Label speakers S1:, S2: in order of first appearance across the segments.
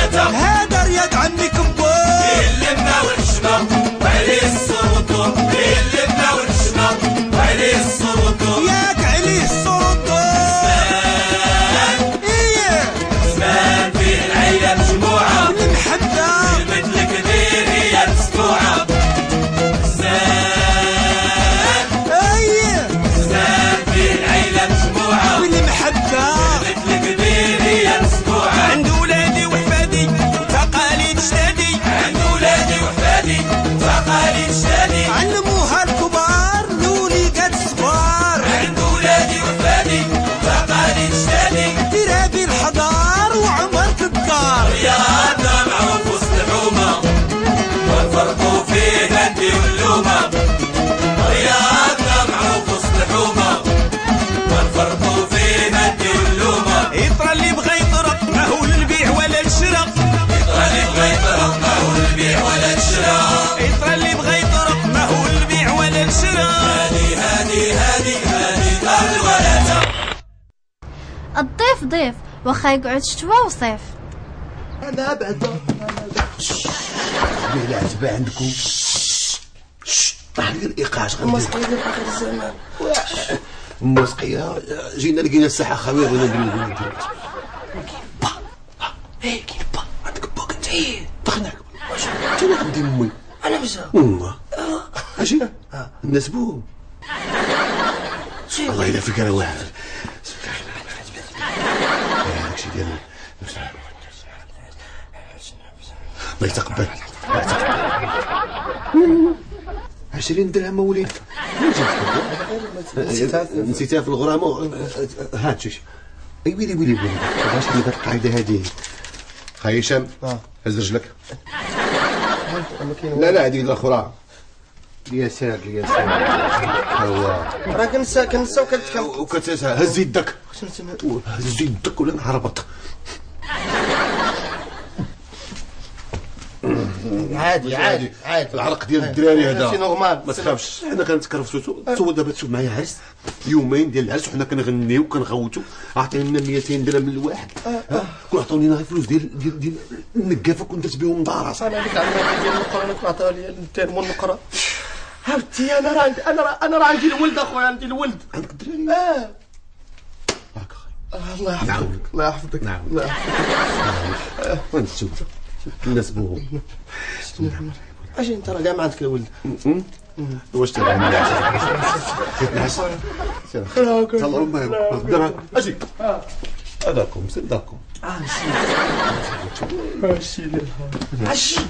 S1: ثلاثة.
S2: هذا رياض عمي كبار
S1: اللمة والحشمة وعليه السلطة. اللمة والحشمة وعليه السلطة.
S2: ياك عليه السلطة.
S1: زمان فيه العيلة مجموعة
S2: والمحبة
S1: البنت الكبير هي المسموعة. زمان فيه العيلة مجموعة
S2: والمحبة
S1: البنت الكبير هي المسموعة.
S2: عند ولادي وحفادي وتقاليد جدادي.
S1: عند ولادي وحفادي وتقاليد جدادي.
S2: علموها الكبار لوليدات الصغار.
S1: عند ولادي وحفادي وتقاليد جدادي.
S2: ترابي الحضار وعمرت الدار.
S1: رياضنا معروف وسط الحومة ونفرقوا فيه هندي واللومة. رياضنا معروف وسط الحومة ونفرقوا فيه هندي واللومة.
S2: يطرى اللي بغى يطرق ما هو للبيع ولا الشراء.
S1: يطرى اللي بغى يطرق ما هو البيع ولا الشراء.
S2: يطرى اللي بغى يطرق ما هو البيع ولا الشراء.
S1: هادي دار الولادة.
S3: الضيف ضيف واخا يقعد شتوى وصيف.
S4: انا بعدا بيه العتبة عندكم. طاح لي الايقاع.
S5: المسقية ديال اخر الزمان.
S4: المسقية جينا لقينا الساحة خاوية بغينا نديرو با.
S5: كاين با
S4: عندك باك انت. دخلنا انت عندي امي.
S5: انا بزاف
S4: اجي الناس بوهم. والله الا فكرة واحد. داكشي ديال الله يتقبل. 20 درهم وليد. نسيتها في الغرامة. هات شوش. اي ويلي باش هاد القاعدة هادي. خاي هشام هز رجلك. لا هادي الاخرى. اليسار هو
S5: راه كنسى
S4: وكتنسى. هز يدك. هز يدك ولا نهربط.
S5: عادي
S4: العرق ديال الدراري هذا
S5: سي نورمال.
S4: ما تخافش. حنا كنتكرفسوا. تصور دابا تشوف معايا عرس يومين ديال العرس وحنا كنغنيو وكنغوتوا. عطينا 200 درهم من الواحد. كون عطوني غير فلوس ديال النقافه كنت درت بهم دارات.
S5: انا هذيك العمليه ديال النقره كنعطيها لي التيرمون النقره. عاودتي انا راه عندي الولد اخويا. عندي الولد.
S4: عندك الدراري. هاك
S5: الله يحفظك. الله يحفظك.
S4: الله يحفظك. وانت تشوف الناس بوهم.
S5: اجي انت راه كاع ما عندك الولد.
S4: واش تلعب نعس تهلاو ما اجي هذاكم صدقكم.
S5: عشي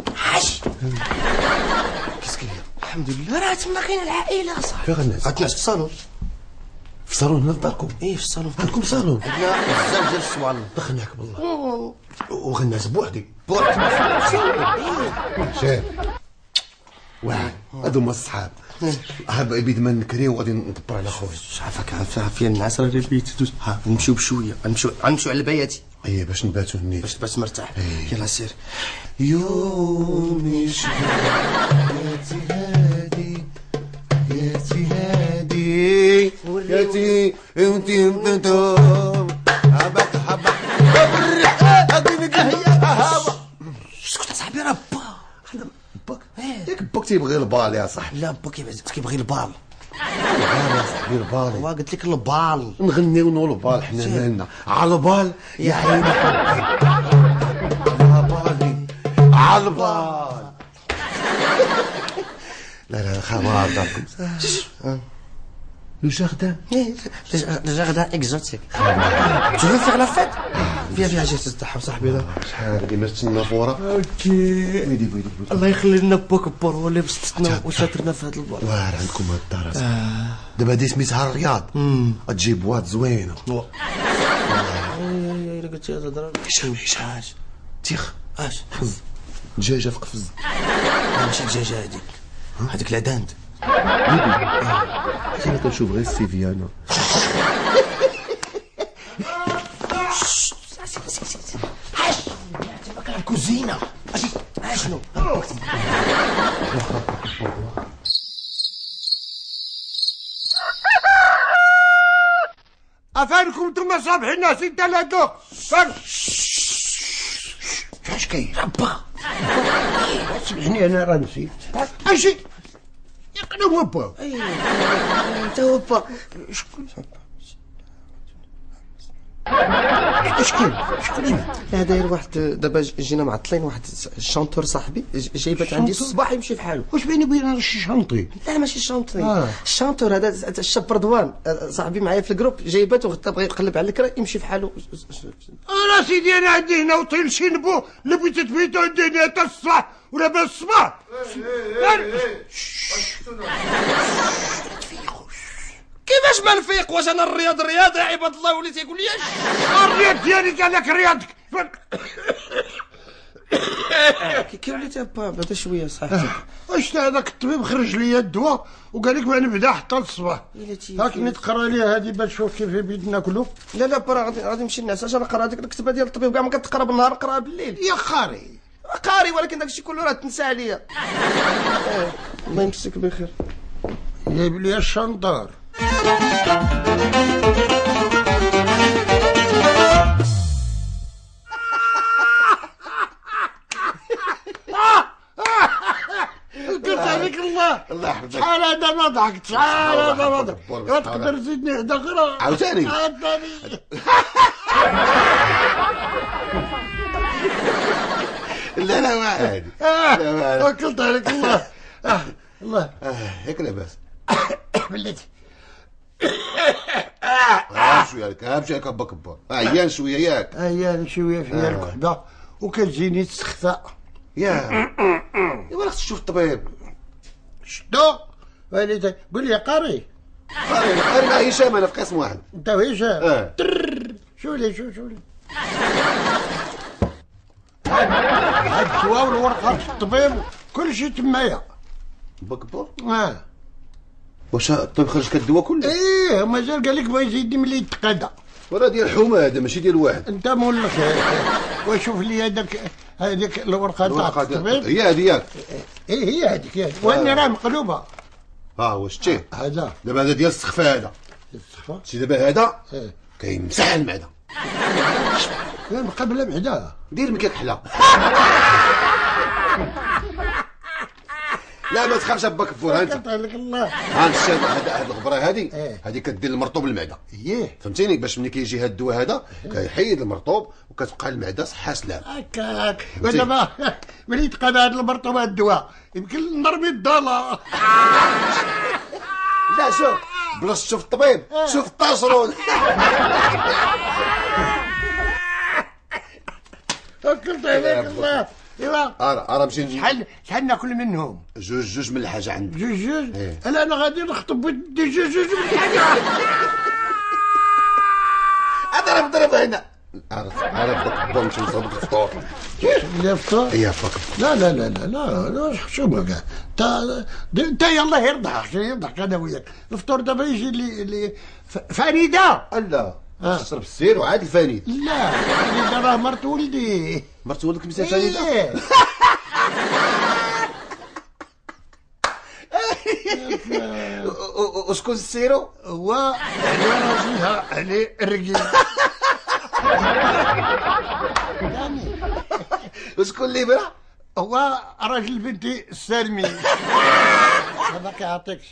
S5: كيسكي. الحمد لله راه تما كاين العائله صاحبي.
S4: فين غنعس؟
S5: غتنعس في الصالون.
S4: في الصالون هنا في داركم؟
S5: ايه في الصالون.
S4: عندكم صالون؟
S5: عندنا بزاف ديال الصوالون.
S4: دخلناك بالله. وغنعس بوحدي. شاف واحد هادو هما الصحاب. هابا بيد ما نكري وغادي ندبر على خويا.
S5: عافاك فيا النعاس راه بيت دوز. نمشيو بشويه. غنمشيو على البياتي.
S4: ايه باش نباتو هنيت.
S5: باش تبات مرتاح. يلا سير. يومي
S4: ياتي انتي انتو حبك
S5: اسكت اصاحبي راه با.
S4: باك ياك باك تيبغي البال يا صاحبي.
S5: لا با كيبغي البال.
S4: البال يا صاحبي البال.
S5: وا قلت لك البال.
S4: نغنيو نقولوا البال حنا مالنا على البال
S5: يا عيني
S4: على البال. لا خبر داركم. لو جاردان.
S5: Le jardin exotique. Tu veux faire la fête? Viens, j'ai تستحى صاحبي. لا
S4: شحال هادي ما تنافوره.
S5: اوكي.
S4: ويلي
S5: الله يخلي لنا باك بور هو اللي بسطتنا وشاطرنا في هذا البال.
S4: واعر عندكم هاد الدار. دابا هادي سميتها الرياض. تجيب بواط زوينه.
S5: الا قلتي هذا الهضره شحال
S4: تيخ
S5: اش
S4: قفز دجاجه في قفز.
S5: ماشي دجاجه هذيك لا داند.
S4: انا كنشوف غير السيفي انا.
S5: الكوزينه اجي شنو
S4: افانكم نتوما صابحين ناس ثلاثه فان
S5: اش كاين؟
S6: با سمحني انا راه نسيت اجي يقنا هو با
S5: انت هو با
S6: شكون شكون
S5: لا داير واحد دابا جينا معطلين واحد الشانتور صاحبي جايبات عندي الصباح يمشي بحالو.
S6: واش بيني وبين شي شنطي
S5: لا ماشي الشانطي الشانتور هذا الشاب رضوان صاحبي معايا في الجروب جايبات وغدا بغى يقلب على الكرا يمشي بحالو.
S6: انا سيدي انا عندي هنا وطيل شي نبو اللي بغيت تبيتو عندي حتى الصباح ولا بس الصباح
S5: كيفاش ما نفيق؟ واش انا الرياض يا عباد الله وليت يقول لي
S6: الرياض ديالي قال لك رياضك
S5: كي وليت با بعدا شويه صاحبي.
S6: واش هذاك الطبيب خرج لي الدواء وقال لك ما نبدا حتى الصباح هاك نتقرا ليها هذه باش نشوف كيف بيد ناكلو.
S5: لا با غادي نمشي نعس اش نقرا هذيك الكتابه ديال الطبيب كاع ما كتقرا بالنهار نقراها بالليل.
S6: يا قاري
S5: ولكن داكشي كله راه تنسى عليا. الله يمسك بخير.
S6: جايب لي الشنطار قلت عليك الله يحفظك. شحال هذا ما ضحكت شحال هذا ما ضحكت. تقدر تزيدني حدا اخرى
S4: عاوتاني لا لا ما عادي
S6: قلت عليك الله الله
S4: هيك لاباس
S6: بلاتي
S4: شويه لك مشي هكا كبا عيان شويه ياك
S6: عيان شويه فيها الكحده وكتجيني تسخفاء
S4: يا ما خصك تشوف الطبيب.
S6: شدو والدي قول لي قاري
S4: قاري مع هشام انا في قسم واحد.
S6: انت وهشام شو لي هاد الدواء والورقات الطبيب كل شيء تمايا
S4: بكبر.
S6: واش
S4: الطبيب خرج لك الدواء كله؟
S6: ايه مازال قال لك بغا يزيدني ملي يتقادى.
S4: وراه ديال الحومه هذا ماشي ديال واحد.
S6: انت مولك وشوف لي هذيك الورقه تاع الطبيب.
S4: هي هذه ياك؟
S6: ايه هي هذيك واني راه مقلوبه.
S4: واش تشيه
S6: هذا
S4: دابا هذا ديال السخفه هذا.
S6: السخفه
S4: شتي دابا هذا كيمسح المعده.
S6: من قبل معده
S4: دير مكيك حلا. لا ما تخافش باك فور. انت
S6: قلت لك الله
S4: هاد الغبره هذه كدير المرطوب المعده. فهمتيني باش ملي كيجي هاد الدواء هذا كيحيد المرطوب وكتبقى المعده صحه سلام.
S6: هكاك ودابا ملي يتقاد هاد المرطوب هاد الدواء يمكن نضرب الضاله.
S4: لا شوف بلاش تشوف الطبيب شوف الطاشرون.
S6: قلت عليك الله. ايوا
S4: راه مشي
S6: شحال ناكل منهم؟
S4: جوج من الحاجه عندي.
S6: جوج انا غادي نخطب جوج من الحاجه.
S4: اضرب هنا. عرفت نمشي نصوب الفطور.
S6: الفطور؟
S4: ايه فطور.
S6: لا شو بقى انت يلا يرضحك انا وياك. الفطور دابا يجي لي فريده.
S4: لا تشرب السير وعاد الفانيد.
S6: لا فريده راه مرت ولدي.
S4: مرت ولدك مسا فريده؟ وشكون السيرو؟
S6: هو علي راجلها علي الرقيق.
S4: وشكون اللي برا؟
S6: هو راجل بنتي السالمي. هذا كيعطيكش.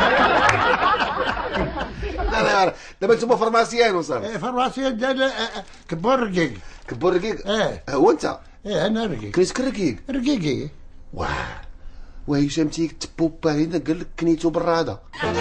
S4: لا دابا نتوما فرماسيان وصافي.
S6: فرماسيان ديال كبور رقيق.
S4: كبور رقيق؟ هو انت؟
S6: انا رقيق.
S4: كنيتك الرقيق؟
S6: رقيقي.
S4: وهشام تيك تبوبا هنا قال لك كنيتو براده.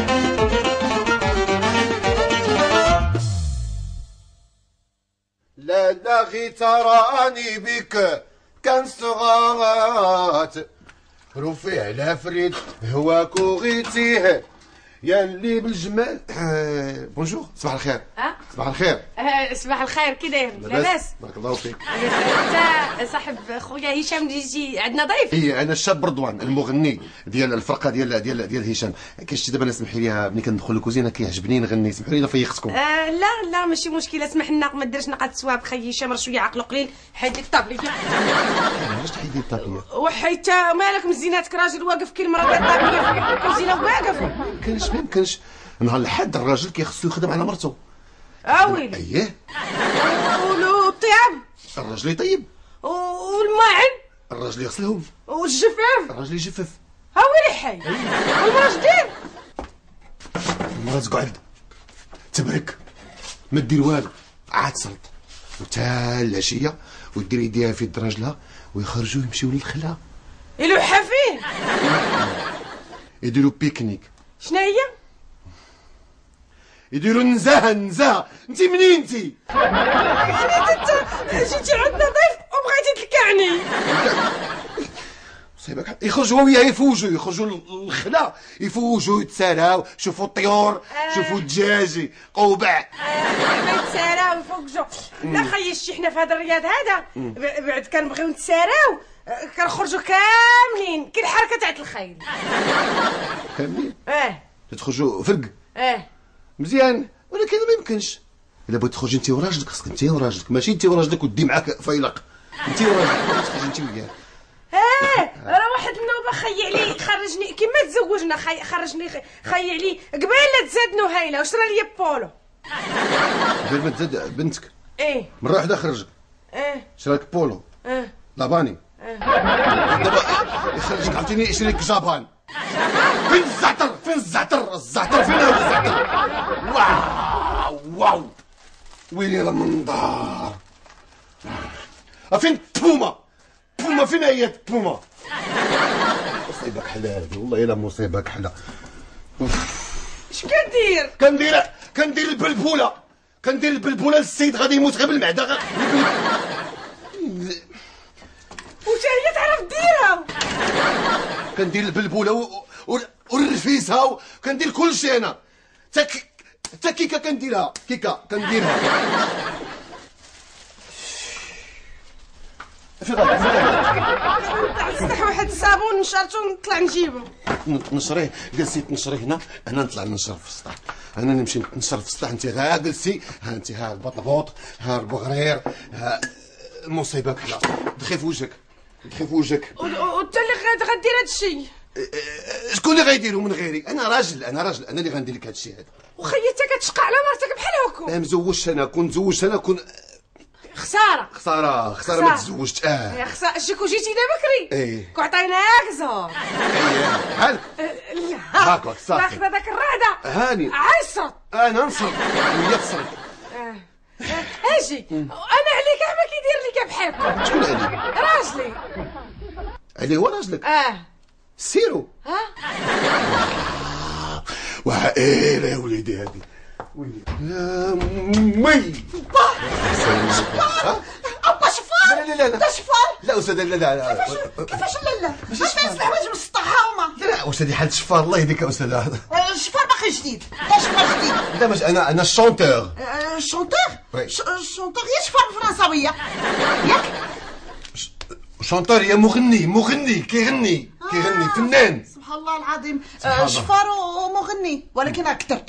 S4: لا غي تراني بك كان صغات رفيع على فريد هواك وغيتيه يا اللي بالجمال. بونجور صباح الخير. صباح الخير.
S7: صباح الخير كي داير؟ لاباس
S4: بارك الله فيك.
S7: انت صاحب خويا هشام اللي يجي عندنا ضيف؟
S4: ايه انا الشاب رضوان المغني ديال الفرقه ديال هشام. كاش دابا انا سمحي لي ملي كندخل الكوزينه كيعجبني نغني سمحوا لي الا فيختكم.
S7: لا ماشي مشكله سمح لنا ما ديرش نقاد السواب خي هشام راه شويه عقله قليل. حيد لي الطابليه.
S4: علاش تحيدي الطابليه؟
S7: وحيت مالك مزيناتك راجل واقف كي المراه ديال الطابليه في الكوزينه واقف.
S4: ما يمكنش نهار الحد الراجل كيخصو يخدم على مرته.
S7: ويلي.
S4: اييه.
S7: والطياب
S4: الراجل يطيب.
S7: والمراه والماعن
S4: الراجل يغسلهم،
S7: والجفاف
S4: الراجل يجفف.
S7: ها وين حي والمرا دير
S4: المرا تقعد تبرك ما دير والو، عاد تصلت وتا العشيه ودير يديها في يد راجلها ويخرجوا يمشيو للخلا
S7: يلوحها فيه
S4: يديروا بيكنيك.
S7: شنو هي؟
S4: يديروا نزاهه. انت منين انت؟
S7: جيتي عندنا ضيف وبغيتي تلكعني.
S4: صايبك يخرجوا وياه يخرجوا للخلا يفوجوا يتساراو، شوفوا الطيور شوفوا الدجاج قوبع
S7: ما يتساراو يفوقجوا. لا خيي حنا في هذا الرياض هذا بعد كنبغيو نتساراو كنخرجوا كاملين كي الحركه تاع الخيل
S4: كاملين. تخرجوا فرق مزيان، ولكن ما يمكنش. الا بغيت تخرجي انت وراجلك خاصك انت وراجلك، ماشي انت وراجلك ودي معاك فيلق. انت وراجلك تخرجي انت وياه.
S7: راه واحد النوبه خي عليه خرجني كيما تزوجنا خرجني خي عليه قبيله تزاد نهيله وشرا لي بولو
S4: قبل ما تزاد بنتك
S7: مره
S4: واحده خرجك شراك بولو لاباني دابا يخرجك عاوتاني يشري لك جابان. فين الزعتر فين هو الزعتر؟ واو ويلي المنظر. فين البومه فين هي البومه؟ مصيبه كحله هذه والله الا مصيبه كحله.
S7: اش كدير؟
S4: كندير البلبوله للسيد غادي يموت غير بالمعده.
S7: واش هي تعرف ديرها؟
S4: كندير البلبوله والرفيسه وكندير كل شيء انا. حتى كيكه كنديرها في غدا
S7: نفتح واحد الصابون نشرتو ونطلع نجيبو
S4: نشريه. جلسي تنشري هنا، انا نطلع ننشر في السطح، انا نمشي ننشر في السطح، انت غا جلسي. ها انت ها البطبوط ها البغرير ها المصيبه كحله. دخي في وجهك
S7: وانت اللي غدير هذا الشيء.
S4: شكون اللي غيديرو من غيري؟ انا راجل انا اللي غندير لك هذا الشيء هذا.
S7: وخيي انت كتشقى على مرتك بحال هكا.
S4: لا مزوجش انا، كون زوجت انا كون خساره ما تزوجت.
S7: خساره شكون جيتي دا بكري كون عطيناك زهر
S4: بحال
S7: لا
S4: هاكا صافي
S7: ناخذ هذاك الرعده
S4: هاني
S7: عصر
S4: انا نصرت وهي تصرت.
S7: اجي انا عليك ما كيدير لي بحالكم.
S4: شكون علي؟
S7: راجلي
S4: علي هو راجلك؟ سيرو وعائله يا وليدي هذه ويلي يا مي
S5: أبا شفار.
S4: لا
S5: شفار.
S4: لا استاذ لا
S5: كيفاش لا ماشي الحوايج من السطح هما.
S4: لا استاذي حالة شفار الله يهديك يا استاذ.
S5: شفار باقي جديد. شفار جديد.
S4: لا مش انا الشونتور.
S5: الشونتور هي شفار بالفرنساويه ياك؟
S4: شونتور هي مغني كيغني فنان.
S5: سبحان الله العظيم. شفار ومغني ولكن كثرتو.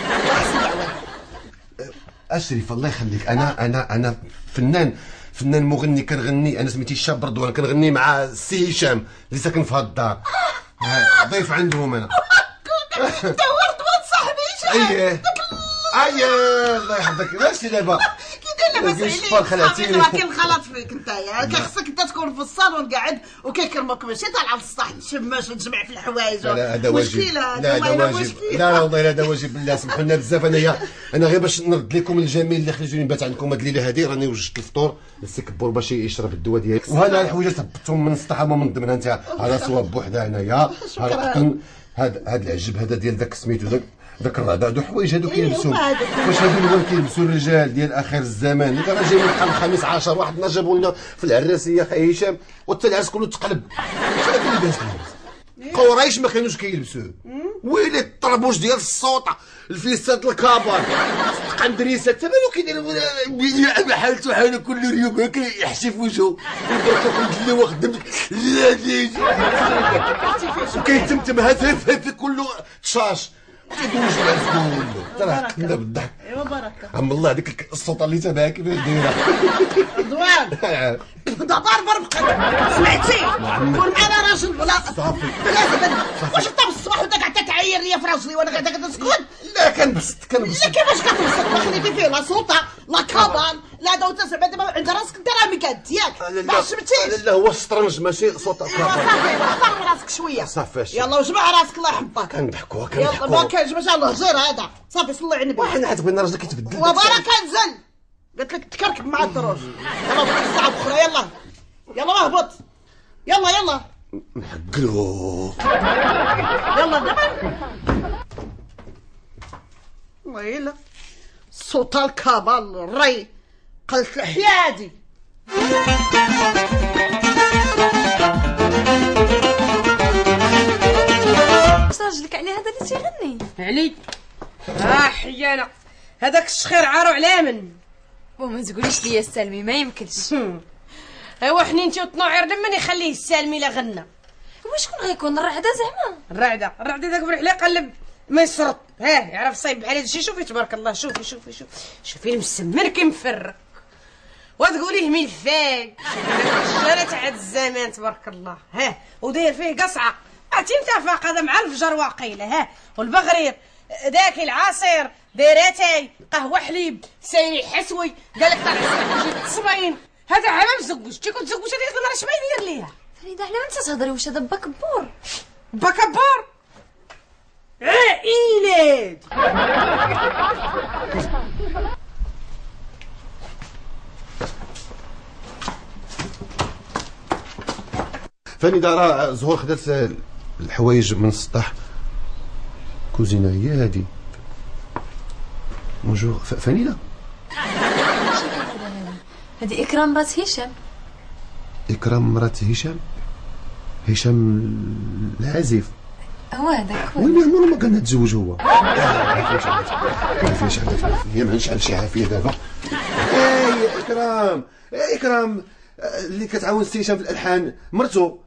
S4: اشرف الله يخليك. انا فنان مغني كنغني. انا سميتي الشاب رضوان كنغني مع السي هشام اللي ساكن في هاد الدار. ضيف عندهم انا.
S5: انت هو رضوان صاحبي.
S4: اييه الله يحفظك. ماشي دابا
S5: كي داير لاباس عليك صافي كنخلط فيك نتايا. خاصك انت تكون في الصالون قاعد وكيكرمك ماشي طالع للسطح تشمش وتجمع في الحوايج.
S4: لا هذا واجب.
S5: لا
S4: والله هذا واجب بالله سمحوا لنا بزاف. انا غير باش نرد لكم الجميل اللي خرجوني نبات عندكم هاد الليله هادي. راني وجدت الفطور للسي كبور باش يشرب الدواء ديالي. وهذا الحوايج هبطتهم من السطح هما من ضمنها. انت هذا صواب بوحده هنايا. هذا القطن هذا العجب هذا ديال داك سميتو داك الرعد. هادو حوايج هادو كيلبسوهم. واش هادو اللي كيلبسوا الرجال ديال اخر الزمان اللي كانوا جايين من الخامس عشر. واحد النهار جابوا لنا في العراسيه خي هشام وحتى العرس كله تقلب. شنو هذا اللباس قرايش ما كانوش كيلبسوه. ويلي الطربوش ديال الصوطه الفيسات الكابر قندريسات تمالو كيدير بحالته حاله كل يوم هكا يحشي في وجهه اللي واخد وكيتمتم هذا كله تشاش كيدوز العرس كله. ترى كنا بالضحك.
S5: ايوا بركه
S4: عم الله هذيك الصوطه اللي تبعها كيفاش دايره.
S5: رضوان دابا بربقك سمعتي كون معنا راجل ولا
S4: صافي.
S5: واش انت بالصباح وانت قاعد تعاير ليا في راسي وانا قاعده كتسكت؟
S4: لا كنبسط
S5: لا كيفاش كتبسط؟ واخديتي فيه لا صوطه لا كابان لا هذا وانت زعما دابا عند راسك انت راه مكاد ياك ما حشمتيش.
S4: لا هو الشطرنج ماشي صوت
S5: صافي واحضر راسك شويه
S4: صافي
S5: يلا وجمع راسك الله يحفظك.
S4: كنضحكوا
S5: يلا ما كاينش ما شاء الله هجر هذا صافي صلي على النبي.
S4: واحد عاد بغينا راجل كيتبدل
S5: وبرا كنزل قلت لك تكركب مع الدروج. يلا بغيت الساعه اخرى يلا يلا اهبط يلا
S4: نحقلو
S5: يلا دابا ويلا صوت الكبال الري قلت الحيادي.
S3: واش راجلك عليه هذا اللي تيغني؟
S7: علي حيانه هذاك الشخير عارو على من.
S3: وما تقوليش لي السلمي ما يمكنش.
S7: ايوا حنينتي وطنوعير لمن يخليه السالمي لا غنى.
S3: وشكون غيكون الرعده زعما؟
S7: الرعده داك بالحلي قلب ما يسرط يعرف صايب بحال هادشي. شوفي تبارك الله شوفي المسمر كيمفرق وتقوليه مين فاك. الشارع تاع الزمان تبارك الله وداير فيه قصعه عرفتي متفق هذا مع الفجر واقيله والبغرير داك العصير دايراتي قهوه حليب سايني حسوي قالك طلع الصباين هذا عام مزوج كي كنت زوجت هذيك المره اش ما يدير ليها
S3: فريده على وانت تهضري واش هذا بكبور
S7: عائلات.
S4: فاني راه زهور خدات الحوايج من السطح كوزينه هي هادي بونجور فانيلا.
S3: هذه اكرام مرات هشام.
S4: اكرام مرات هشام العازف
S3: هو هذاك هو.
S4: وين عمره ما كان يتزوج هو. عافية هي ما عندش شي عافية دابا. اكرام اللي كتعاون سي هشام في الالحان مرتو.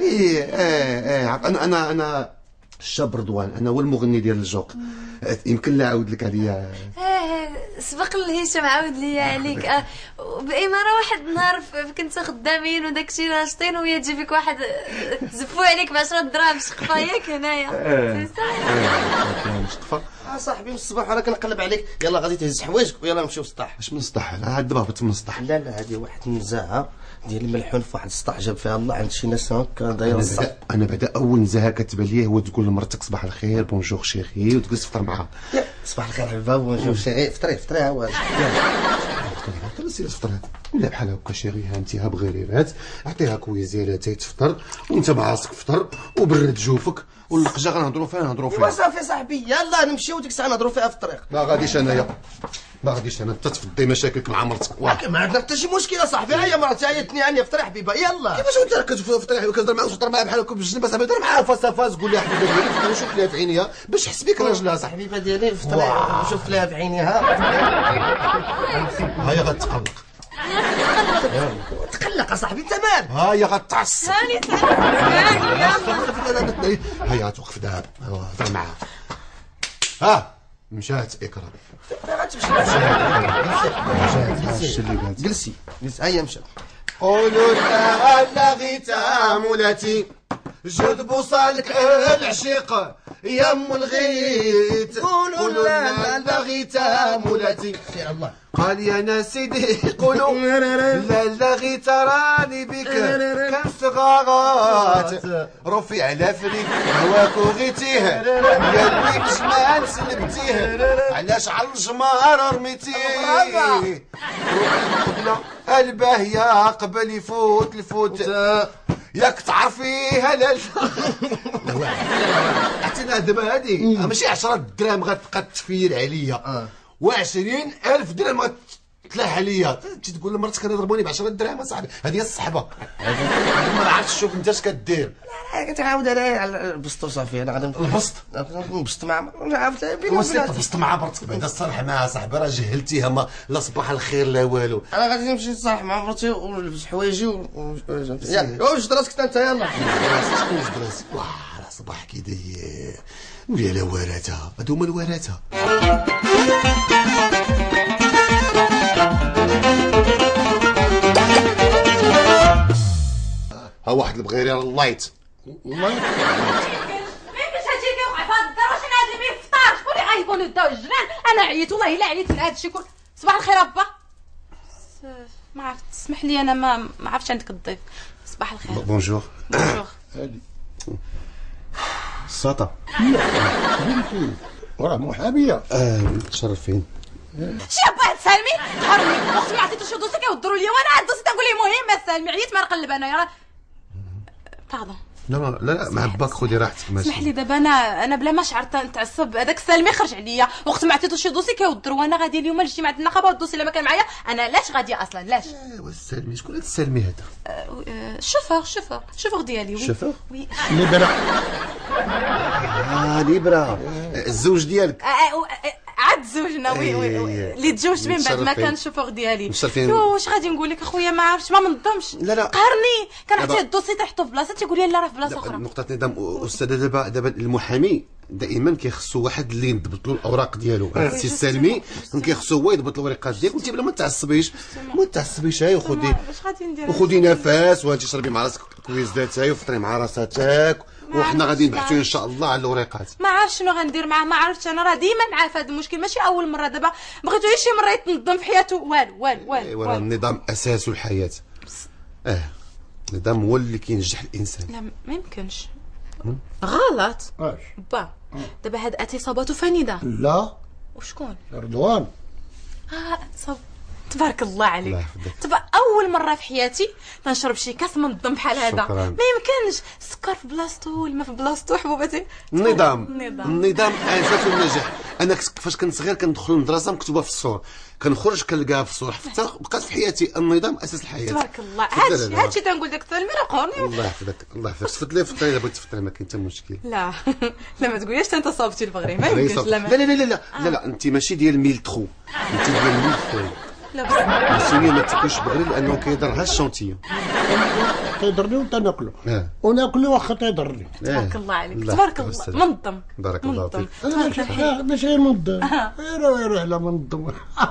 S4: انا الشاب رضوان انا هو المغني ديال الجوق. يمكن لا عاود لك عليا.
S3: سبق الهشام عاود لي عليك. بإمارة واحد النهار كنتو خدامين وداكشي ناشطين وهي تجي فيك واحد زفو عليك ب10 دراهم شقفه ياك هنايا.
S4: شقفه
S8: صاحبي من الصباح وانا كنقلب عليك. يلا غادي تهز حوايجك ويلا نمشيو للسطح.
S4: اش من السطح؟ عاد دابا هبط من السطح.
S8: لا هذه واحد النزاعه ديال الملحون في واحد السطح جاب فيها الله عند شي ناس هكا داير الصح.
S4: انا بعدا اول نزاهه كتبان لي هو تقول لمرتك صباح الخير بونجور شيخي وتجلس تفطر معاها.
S8: صباح الخير حبيبه بونجور شيخي فطري عواد.
S4: سير تفطر ولا بحال هكا شيخي هانتي ها بغريرات عطيها كويزيرات تفطر وانت مع راسك فطر وبرد جوفك واللقجه غنهضروا فيها.
S8: صافي صاحبي يلا نمشيو ديك الساعه نهضروا فيها في الطريق.
S4: ما غاديش انايا انت تفضي مشاكلك مع مرتك.
S8: ما عندنا حتى شي مشكله صاحبي. هيا مرتي عيطتني عني فطري حبيبه يلا.
S4: كيفاش انت كتفطر وكتهضر معاها وتفطر معاها بحال هكا بالجنب صاحبي هضر معاها فاس فاس قول لها حبيبه ديالي فطري شوف ليها في عينيها باش تحس بك راجلها صاحبي.
S8: حبيبه ديالي فطري شوف ليها في عينيها.
S4: هيا غتقلق
S8: تقلق صاحبي انت مال.
S4: هيا غتعصب
S7: ثاني
S4: هيا غتوقف دابا هضر معاها. مشات اكرام
S8: جلسي هيا مشات.
S4: قولوا لا غيتامولاتي جد بوصالك العشيق يا ام الغيت. قولوا لا غيتامولاتي
S8: يا الله.
S4: قال يا ناس سيدي قولوا لا غيت راني بك كالصغارات رفيع على فريق هواك وغيتيه يا ليك جمال سلبتيه علاش على الجمار رميتيه الباهية قبل يفوت الفوت ياك تعرفيها لا عرفتينا دابا هادي ماشي 10 دراهم غتبقى تفير عليا و20,000 درهم غتلاح عليا. تجي تقول لمرتك انا ضربوني ب10 دراهم اصاحبي هذه هي الصحبه. ما عرفتش شوف انت اش كدير.
S8: لا كتعاود عليا على البسط وصافي. انا غادي نبسط مع عاود
S4: بسط مع مرتك بعدا صالح معاها صاحبي راه جهلتيها ما لا صباح الخير لا والو.
S8: انا غادي نمشي نصالح مع مرتي ونلبس حوايجي يلا وجد راسك انت يلا.
S4: وجد راسك راه صباح كي داير ويا لا وراتها هادو هما الوراتها. ها واحد البغيرير اللايت
S7: كيفاش هادشي كيوقع في هاد الدار؟ واش انا هادي ميفطار؟ شكون اللي غيكونوا داو الجيران؟ انا عييت والله الا عييت من هادشي كل. صباح الخير ابا. ما عرفت تسمح لي انا ما عرفتش عندك الضيف. صباح الخير.
S4: بونجور.
S7: بونجور.
S6: هادي
S4: الساطة.
S6: بنتي وراه محاميه.
S4: متشرفين.
S7: شي با سالمي حرمي اختي ما عطيتوش دوسي كيودروا ليا وانا عاد دوسي تنقول ليه مهم سالمي عييت ما نقلب انايا. باردون.
S4: لا مع باك خدي راحتك ماشي.
S7: اسمح لي دابا انا بلا ما شعرت نتعصب هذاك سالمي خرج عليا وقت ما عطيتوش شي دوسي كيودروا وانا غادي اليوم لجماعه النقابه والدوسي اللي ما كان معايا انا لاش غادي اصلا لاش.
S4: ايوا السلمي شكون هاد السلمي هذا؟
S7: الشوفور ديالي. وي
S4: شوفور؟
S7: وي
S6: ليبرا.
S4: ليبرا الزوج ديالك.
S7: عاد زوجنا. وي اللي تزوجت من بعد ما كان الشوفور ديالي. واش غادي نقول لك اخويا ما عرفتش ما منظمش.
S4: لا
S7: قهرني كنعطيه الدوسي تحطو في بلاصه تيقول لي لا راه في بلاصه اخرى.
S4: نقطة ندم أستاذة. دابا المحامي دائما كيخصو واحد اللي يضبط له الاوراق ديالو. السي السالمي كيخصو هو يضبط الورقات ديالك وانت بلا ما تعصبيش هاي وخدي نفس وانت شربي مع راسك كويزات هاي وفطري مع راساتك وحنا غادي نبحثوا ان شاء الله على الورقات.
S7: ما عرفتش شنو غندير معاه. ما عرفتش انا راه ديما معاه في هذا المشكل ماشي اول مره. دابا بغيتو شي مره يتنظم في حياته والو.
S4: النظام اساس الحياه. النظام هو اللي كينجح الانسان.
S7: لا ما يمكنش. غلط.
S6: اش
S7: با دابا هاد اعتصاباته فنيده.
S6: لا
S7: وشكون؟
S6: رضوان.
S7: صب تبارك الله عليك. تبا اول مره في حياتي تنشرب شي كاس منظم بحال هذا. ما يمكنش. السكر في بلاصتو والما في بلاصتو حبوباتي.
S4: النظام اساس النجاح. انا فاش كنت صغير كندخل للمدرسه مكتوبه في السور كنخرج كنلقاها في السور حتى بقات في حياتي. النظام اساس الحياه.
S7: تبارك الله. هادشي تنقول داك السلمي راه قهرني.
S4: الله يحفظك الله يحفظك. تفضلي الا بغيتي تفطري ما كاين حتى مشكل.
S7: لا ما تقوليش انت صابتي البغري ما يمكنش.
S4: لا انت ماشي ديال ميل تخو انت ديال ميل فوي.
S7: لا
S4: السنيه ما تاكلش بغري لانه كيضرها الشونتيه.
S6: تيضرني وانت ناكلو وناكلو واخا تيضرني.
S7: تبارك الله عليك. تبارك الله. منظم.
S4: بارك الله فيك.
S6: ماشي منظم. يروح على منظم.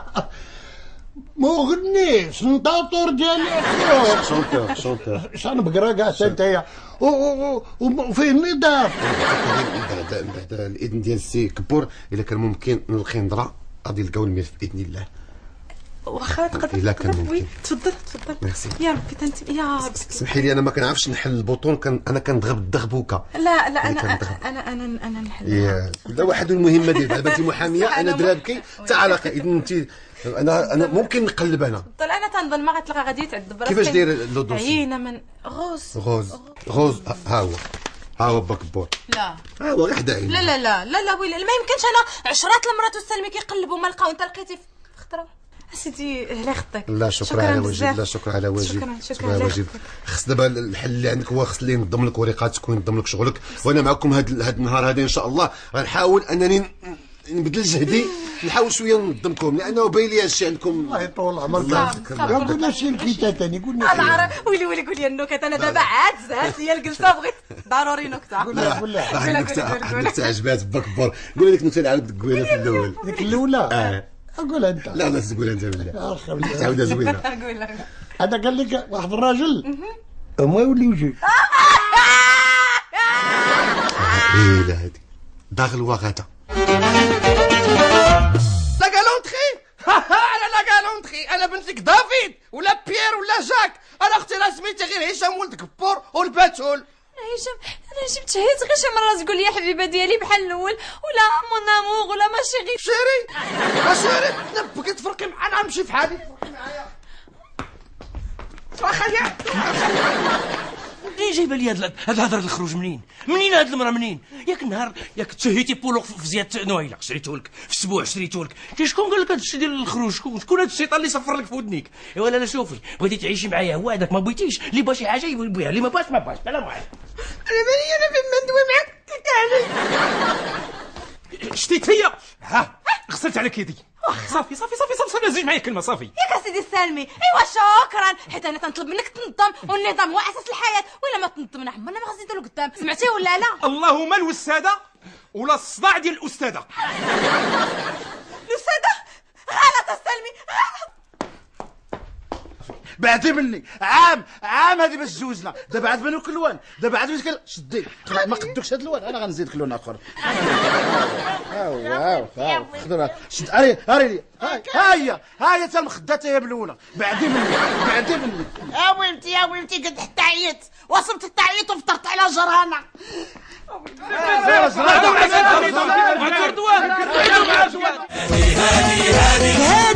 S6: مغني سنطاطور ديالي
S4: شونتور
S6: شان بقرا كاع انت وفيه النظام.
S4: بعد الاذن ديال السي كبور الا كان ممكن نلقي نظره غادي نلقاو الملف باذن الله.
S7: واخا تقدر.
S4: الا كان ممكن.
S7: تفضل
S4: ميرسي
S7: يا ربي تنت يا ربي.
S4: سمحي لي انا ما كنعرفش نحل البوطون. انا كنضغب الدغبوكه.
S7: لا انا نحل.
S4: كل واحد المهمه ديالو. دابا انت محاميه انا درابكي حتى علاقه. اذا انت انا ممكن نقلب انا.
S7: طلع انا تنظن ما غتلقى غادي يتعذب راسك.
S4: كيفاش داير لو دوسي؟
S7: عيينا من
S4: غوز ها هو با كبور.
S7: لا
S4: ها هو غير حدايا.
S7: لا ويلي ما يمكنش. انا عشرات المرات والسلمي كيقلبوا ما لقاو انت لقيتي في خطره. اسيدي الله يخطيك.
S4: لا شكرا على واجب. لا شكرا على واجب.
S7: شكرا على واجب.
S4: خص دابا الحل اللي عندك هو خص اللي ينظم لك ورقاتك وينظم لك شغلك. وانا معكم هاد النهار هذا ان شاء الله غنحاول انني نبدل جهدي نحاول شويه ننظمكم لانه باين لي هادشي عندكم.
S6: الله يطول عمرك. قلنا شي الكيتا ثاني قلنا.
S7: انا ويلي قول لي النكت. انا دابا عاد زهقت هي الجلسه بغيت ضروري نكته.
S6: قول
S4: نكته عجبات بكبر. قول لك نكته اللي عاودت تقولها في الاول.
S6: ديك الاولى قولها انت.
S4: لا تقولها انت بالله. تعاودها زوينه.
S7: قول
S6: هذا قال لك واحد الراجل ما يولي يجي.
S4: لا هادي داخل وغدا.
S2: لا غالونتري. لا غالونتري. انا بنتك دافيد ولا بيير ولا جاك. انا اختي راه سميتي غير هشام ولد كبور والباتول.
S3: انا جبت هيت غير شي مره تقول لي حبيبه ديالي بحال الاول ولا مون امور ولا ماشي غير
S2: شيري. نبغي تفرقي معانا نمشي في حالي. واخا
S9: منين جايبه لي هاد الهضره الخروج؟ منين هاد المراه منين؟ ياك النهار ياك تشهيتي بولو في زياده نويله شريتهولك في اسبوع شريتهولك. شكون قال لك هاد الشيء ديال الخروج؟ شكون هاد الشيطان اللي صفر لك في ودنيك؟ ايوا لا شوفي بغيتي تعيشي معايا هو هذاك ما بغيتيش اللي باغي شي حاجه يبغيها اللي ما بغاش لا معايا.
S2: انا مالي انا فين ما ندوي معاك كاع شتيت فيا. ها غسلت عليك يدي. صافي زيد معايا كلمه صافي.
S7: ياك سيدي السالمي. ايوا شكرا حيت انا تنطلب منك تنظم والنظام هو اساس الحياه. ولا ما تنظمنا عمرنا ما غنزيدو لقدام. سمعتي ولا لا؟
S2: اللهم الوساده ولا الصداع ديال الاستاذه.
S7: الاستاذه غلط السالمي غلط.
S2: بعدي مني عام هذه باش تزوجنا. دابا عاد بانوا كل لوان، دابا عاد باش شدي ما قدوكش هاد اللوان، انا غنزيدك لون اخر. واو خضر شد اري ها هي حتى المخده حتى هي بالاولى. بعدي مني
S5: يا ويمتي قد حتى عييت، وصلت حتى عييت وفطرت على جرانه.
S1: هذه